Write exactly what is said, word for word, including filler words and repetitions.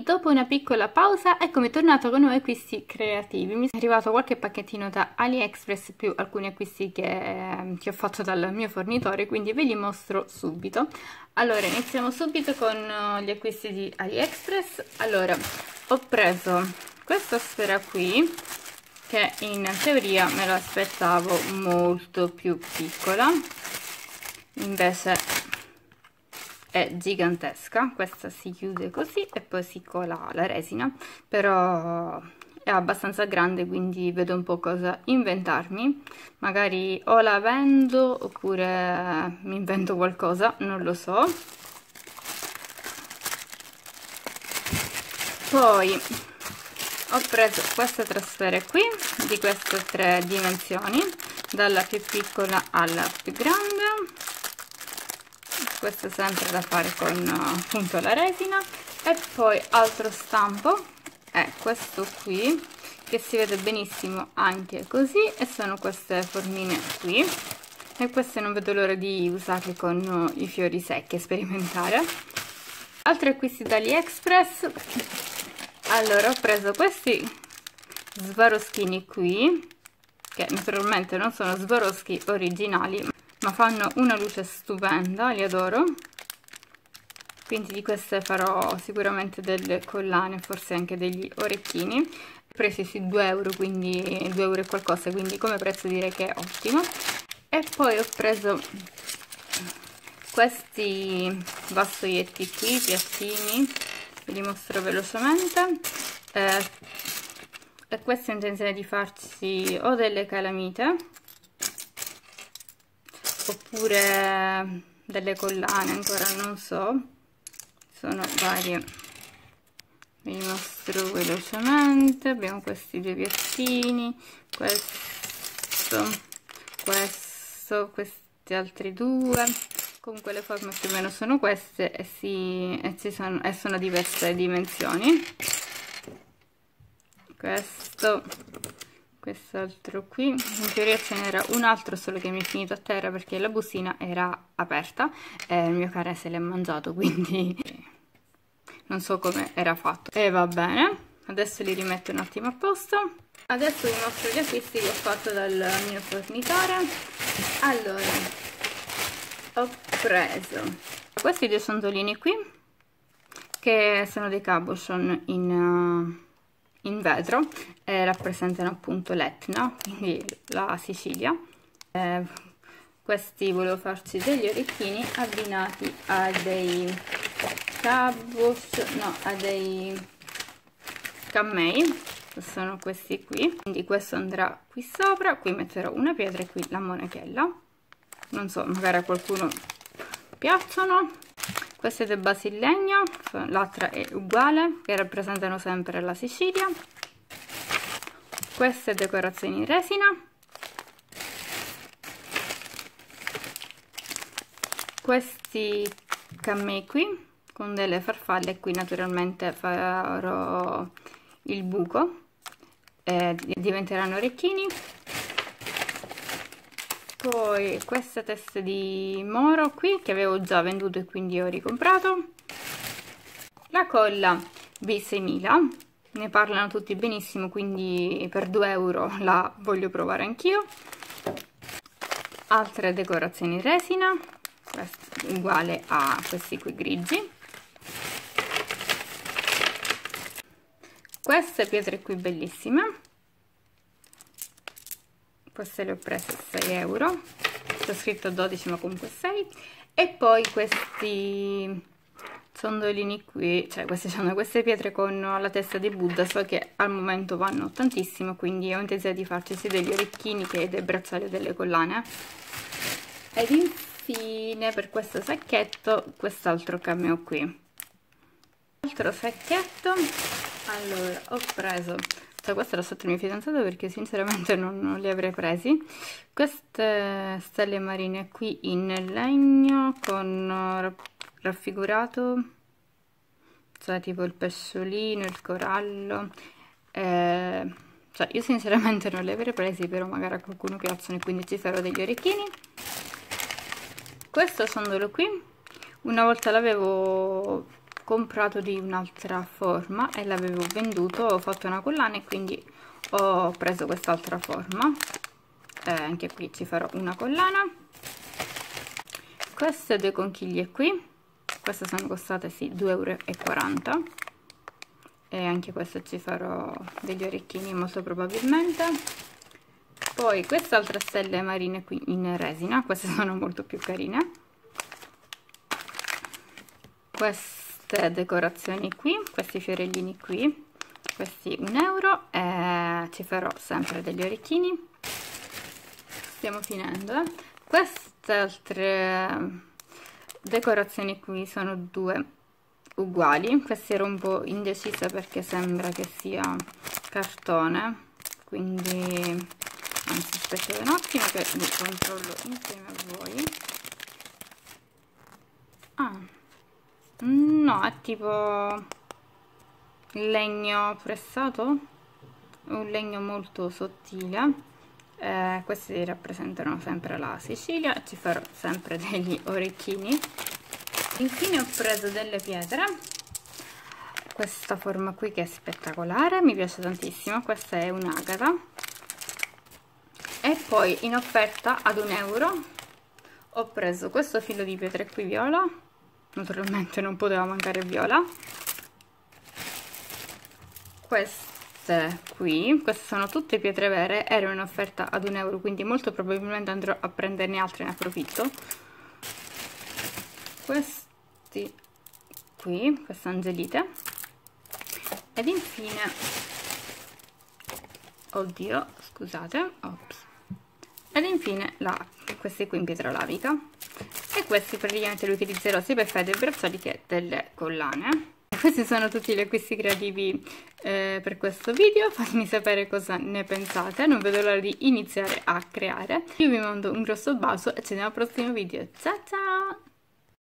dopo una piccola pausa eccomi tornato con nuovi acquisti creativi. Mi è arrivato qualche pacchettino da AliExpress più alcuni acquisti che, che ho fatto dal mio fornitore, quindi ve li mostro subito. Allora, iniziamo subito con gli acquisti di AliExpress. Allora, ho preso questa sfera qui, che in teoria me l'aspettavo molto più piccola, invece è gigantesca. Questa si chiude così e poi si cola la resina, però è abbastanza grande, quindi vedo un po' cosa inventarmi. Magari o la vendo oppure mi invento qualcosa, non lo so. Poi ho preso queste tre sfere qui, di queste tre dimensioni, dalla più piccola alla più grande. Questo sempre da fare con appunto la resina. E poi altro stampo è questo qui, che si vede benissimo anche così, e sono queste formine qui, e queste non vedo l'ora di usarle con i fiori secchi e sperimentare. Altri acquisti da AliExpress. Allora, ho preso questi Swarovskini qui, che naturalmente non sono Swarovski originali, ma fanno una luce stupenda, li adoro. Quindi di queste farò sicuramente delle collane, forse anche degli orecchini. Presi su due euro, quindi due euro e qualcosa, quindi come prezzo direi che è ottimo. E poi ho preso questi vassoietti qui, piattini, ve li mostro velocemente. Eh, e questo ho intenzione di farci o delle calamite oppure delle collane, ancora non so, sono varie, ve li mostro velocemente. Abbiamo questi due piattini, questo, questo, questi altri due. Comunque le forme più o meno sono queste e, si, e, ci sono, e sono diverse dimensioni. Questo, quest'altro qui, in teoria ce n'era un altro, solo che mi è finito a terra perché la bustina era aperta e il mio cane se l'è mangiato, quindi non so come era fatto. E va bene, adesso li rimetto un attimo a posto. Adesso vi mostro gli acquisti che ho fatto dal mio fornitore. Allora, ho preso questi due sondolini qui, che sono dei cabochon in... Uh, in vetro, eh, rappresentano appunto l'Etna, quindi la Sicilia. Eh, questi volevo farci degli orecchini abbinati a dei caboch, no, a dei cammei, che sono questi qui. Quindi questo andrà qui sopra, qui metterò una pietra e qui la monachella. Non so, magari a qualcuno piacciono. Queste due basi in legno, l'altra è uguale, che rappresentano sempre la Sicilia. Queste decorazioni in resina. Questi cammei qui, con delle farfalle, qui naturalmente farò il buco, e diventeranno orecchini. Poi queste teste di moro qui, che avevo già venduto e quindi ho ricomprato. La colla B seimila, ne parlano tutti benissimo, quindi per due euro la voglio provare anch'io. Altre decorazioni in resina, questo uguale a questi qui grigi. Queste pietre qui bellissime. Queste le ho prese sei euro, c'è scritto dodici ma comunque sei. E poi questi sondolini qui, cioè queste sono queste pietre con la testa di Buddha, so che al momento vanno tantissimo, quindi ho intenzione di farci sia degli orecchini che dei bracciali e delle collane. Ed infine per questo sacchetto quest'altro cameo qui. Altro sacchetto, allora ho preso... Questo era sotto il mio fidanzato perché sinceramente non, non li avrei presi. Queste stelle marine qui in legno con raffigurato, cioè tipo il pesciolino, il corallo. Eh, cioè io sinceramente non li avrei presi, però magari a qualcuno piacciono e quindi ci farò degli orecchini. Questo sondolo qui, una volta l'avevo comprato di un'altra forma e l'avevo venduto, ho fatto una collana e quindi ho preso quest'altra forma. Eh, anche qui ci farò una collana. Queste due conchiglie qui, queste sono costate sì due e quaranta euro, e anche questo ci farò degli orecchini molto probabilmente. Poi queste altre stelle marine qui in resina, queste sono molto più carine. Queste decorazioni qui, questi fiorellini qui, questi un euro, e ci farò sempre degli orecchini. Stiamo finendo, eh. Queste altre decorazioni qui sono due uguali. Questa ero un po' indecisa perché sembra che sia cartone, quindi anzi aspettate un attimo che li controllo insieme a voi. Ah, no, è tipo legno pressato, un legno molto sottile. Eh, questi rappresentano sempre la Sicilia. Ci farò sempre degli orecchini. Infine ho preso delle pietre, questa forma qui che è spettacolare, mi piace tantissimo, questa è un'agata, e poi in offerta ad un euro ho preso questo filo di pietre qui viola, naturalmente non poteva mancare viola, queste qui, queste sono tutte pietre vere, erano in offerta ad un euro, quindi molto probabilmente andrò a prenderne altre, ne approfitto. Questi qui, queste angelite, ed infine, oddio, scusate, ops, ed infine la, questi qui in pietra lavica, e questi praticamente li utilizzerò sia per fare dei bracciali che delle collane. Questi sono tutti gli acquisti creativi eh, per questo video, fatemi sapere cosa ne pensate, non vedo l'ora di iniziare a creare. Io vi mando un grosso bacio e ci vediamo al prossimo video, ciao ciao!